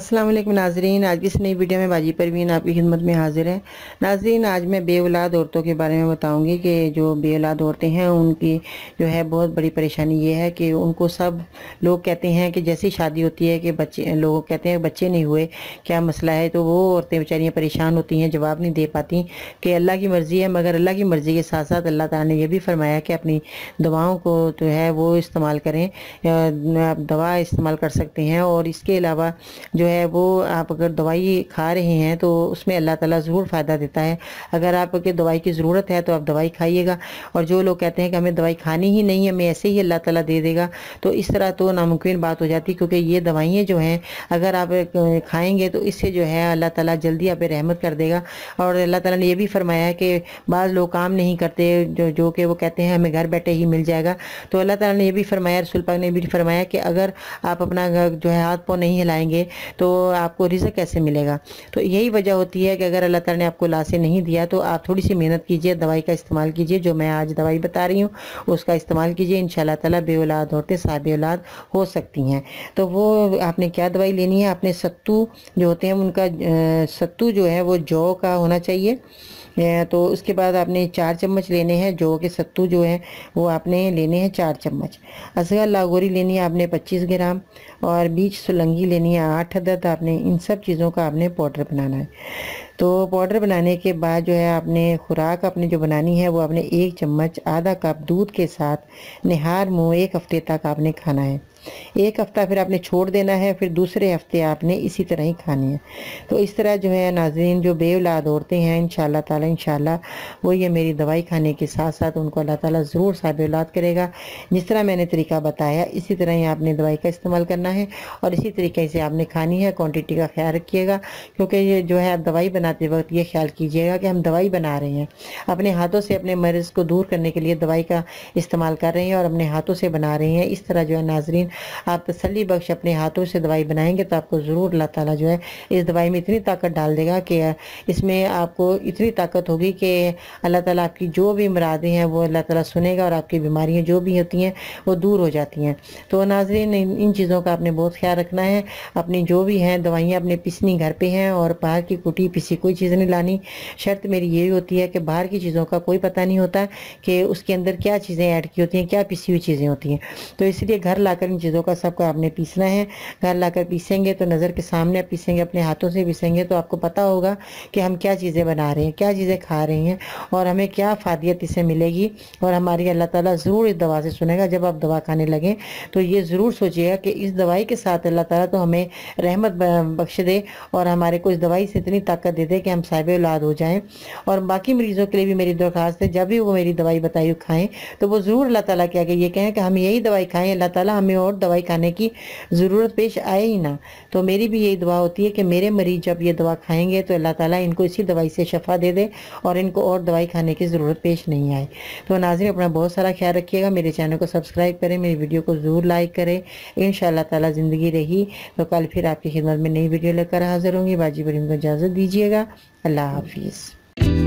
अस्सलाम वालेकुम नाजरीन, आज की इस नई वीडियो में बाजी परवीन आपकी खिदमत में हाजिर है। नाजरीन, आज मैं बे औलाद औरतों के बारे में बताऊंगी कि जो बे औलाद औरतें हैं उनकी जो है बहुत बड़ी परेशानी ये है कि उनको सब लोग कहते हैं कि जैसी शादी होती है कि बच्चे, लोग कहते हैं बच्चे नहीं हुए, क्या मसला है। तो वो औरतें बेचारियाँ परेशान होती हैं, जवाब नहीं दे पाती कि अल्लाह की मर्ज़ी है। मगर अल्लाह की मर्ज़ी के साथ साथ अल्लाह ताला ने यह भी फरमाया कि अपनी दवाओं को जो है वो इस्तेमाल करें, आप दवा इस्तेमाल कर सकते हैं। और इसके अलावा जो है वो आप अगर दवाई खा रहे हैं तो उसमें अल्लाह ताला ज़रूर फ़ायदा देता है। अगर आपके दवाई की ज़रूरत है तो आप दवाई खाइएगा। और जो लोग कहते हैं कि हमें दवाई खानी ही नहीं है, हमें ऐसे ही अल्लाह ताला दे देगा, तो इस तरह तो नामुमकिन बात हो जाती। क्योंकि ये दवाइयाँ जो हैं अगर आप खाएंगे तो इससे जो है अल्लाह ताला जल्दी आप पे रहमत कर देगा। और अल्लाह ताला ने ये भी फरमाया है कि बाज़ लोग काम नहीं करते, जो कि वो कहते हैं हमें घर बैठे ही मिल जाएगा। तो अल्लाह ताला ने ये भी फरमाया, रसूल पाक ने भी फरमाया कि अगर आप अपना जो है हाथ पाँव नहीं हिलाएंगे तो आपको रिज़्क कैसे मिलेगा। तो यही वजह होती है कि अगर अल्लाह ताला ने आपको लासे नहीं दिया तो आप थोड़ी सी मेहनत कीजिए, दवाई का इस्तेमाल कीजिए। जो मैं आज दवाई बता रही हूँ उसका इस्तेमाल कीजिए, इंशाल्लाह ताला बे औलाद औरतें साहिब औलाद हो सकती हैं। तो वो आपने क्या दवाई लेनी है, आपने सत्तू जो होते हैं उनका सत्तू जो है वो जौ का होना चाहिए। तो उसके बाद आपने 4 चम्मच लेने हैं जौ के सत्तू जो है वो आपने लेने हैं 4 चम्मच। असगर लागोरी लेनी है आपने 25 ग्राम। और बीज सुलंगी लेनी है 8 अदद। आपने इन सब चीज़ों का आपने पाउडर बनाना है। तो पाउडर बनाने के बाद जो है आपने खुराक अपनी जो बनानी है वो आपने 1 चम्मच आधा कप दूध के साथ निहार मुँह 1 हफ्ते तक आपने खाना है। 1 हफ्ता फिर आपने छोड़ देना है, फिर दूसरे हफ्ते आपने इसी तरह ही खानी है। तो इस तरह जो है नाज़रीन, जो बे औलाद औरतें हैं इंशाल्लाह ताला वो ये मेरी दवाई खाने के साथ साथ उनको अल्लाह ताला ज़रूर साहिब औलाद करेगा। जिस तरह मैंने तरीका बताया इसी तरह ही आपने दवाई का इस्तेमाल करना है और इसी तरीके से आपने खानी है। क्वान्टिटी का ख्याल रखिएगा, क्योंकि ये जो है आप दवाई बनाते वक्त ये ख्याल कीजिएगा कि हम दवाई बना रहे हैं, अपने हाथों से अपने मरीज़ को दूर करने के लिए दवाई का इस्तेमाल कर रहे हैं और अपने हाथों से बना रहे हैं। इस तरह जो है नाज़रीन, आप तसल्ली बख्श अपने हाथों से दवाई बनाएंगे तो आपको ज़रूर अल्लाह ताला जो है इस दवाई में इतनी ताकत डाल देगा कि इसमें आपको इतनी ताकत होगी कि अल्लाह ताला आपकी जो भी मुरादें हैं वो अल्लाह ताला सुनेगा और आपकी बीमारियां जो भी होती हैं वो दूर हो जाती हैं। तो नाज़रीन, इन चीज़ों का आपने बहुत ख्याल रखना है। अपनी जो भी हैं दवाइयाँ अपने पिसनी घर पे हैं और बाहर की कुटी पिसी कोई चीज़ नहीं लानी। शर्त मेरी यही होती है कि बाहर की चीज़ों का कोई पता नहीं होता कि उसके अंदर क्या चीज़ें ऐड की होती हैं, क्या पिसी हुई चीज़ें होती हैं। तो इसलिए घर लाकर इन चीज़ों का सबको आपने पीसना है। घर लाकर पीसेंगे तो नज़र के सामने पीसेंगे, अपने हाथों से पीसेंगे तो आपको पता होगा कि हम क्या चीज़ें बना रहे हैं, क्या चीज़ें खा रहे हैं और हमें क्या फ़ायदियत इससे मिलेगी। और हमारी अल्लाह ताला ज़रूर इस दवा से सुनेगा। जब आप दवा खाने लगें तो ये ज़रूर सोचिएगा कि इस दवाई के साथ अल्लाह ताला तो हमें रहमत बख्श दे और हमारे को इस दवाई से इतनी ताकत दे दे कि हम साहिब औलाद हो जाएं। और बाकी मरीज़ों के लिए भी मेरी दरख्वास्त है, जब भी वो मेरी दवाई बताई खाएँ तो वो ज़रूर अल्लाह ताला के आगे ये कहें कि हम यही दवाई खाएँ, अल्लाह ताला हमें और दवाई खाने की ज़रूरत पेश आए ही ना। तो मेरी भी यही दुआ होती है कि मेरे मरीज़ जब ये दवा खाएंगे तो अल्लाह ताला इनको इसी दवाई से शफा दे दे और इनको और दवाई खाने की ज़रूरत पेश नहीं आए। तो नाज़रीन, अपना बहुत सारा ख्याल रखिएगा, मेरे चैनल को सब्सक्राइब करें, मेरी वीडियो को ज़रूर लाइक करें। इंशाअल्लाह ताला ज़िंदगी रही तो कल फिर आपकी खिदमत में नई वीडियो लेकर हाज़िर होंगी। बाजी बरीम को इजाज़त दीजिएगा। अल्लाह हाफिज़।